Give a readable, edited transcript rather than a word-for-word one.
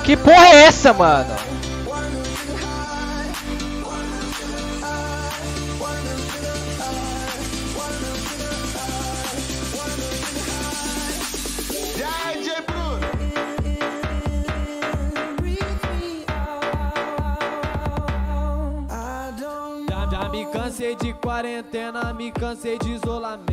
Que porra é essa, mano? Já me cansei de quarentena, me cansei de isolamento.